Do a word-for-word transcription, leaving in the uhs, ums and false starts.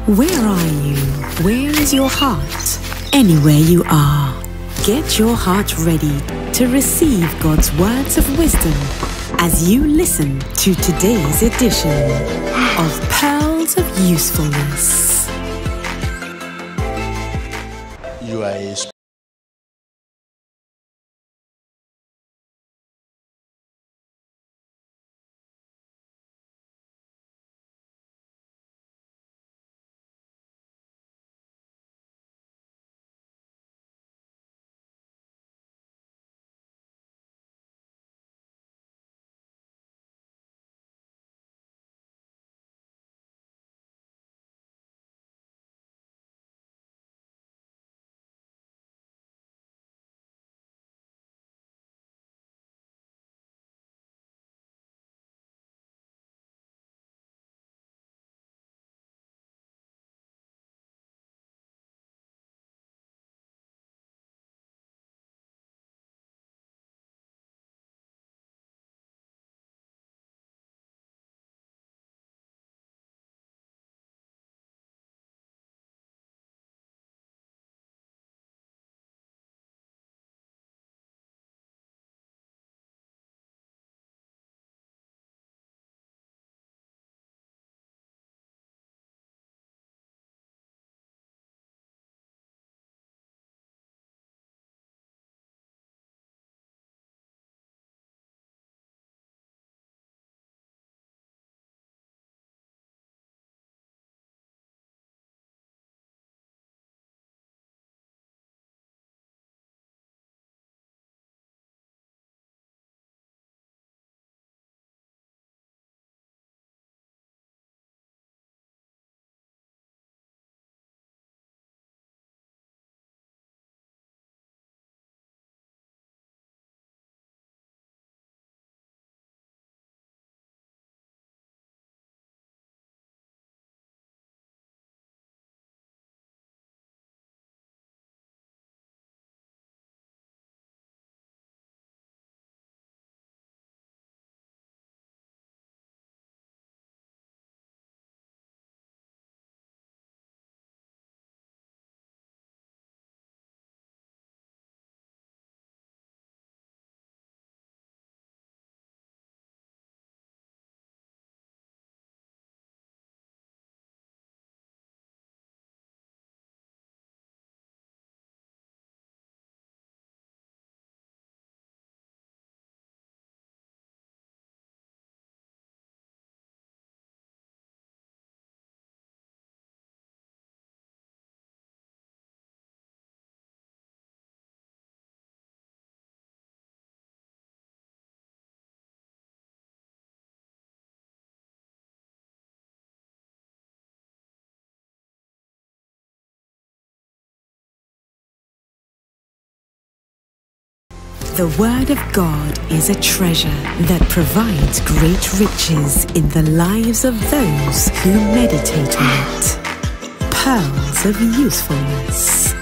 Where are you? Where is your heart? Anywhere you are, get your heart ready to receive God's words of wisdom as you listen to today's edition of Pearls of Usefulness. You are a The Word of God is a treasure that provides great riches in the lives of those who meditate on it. Pearls of Usefulness.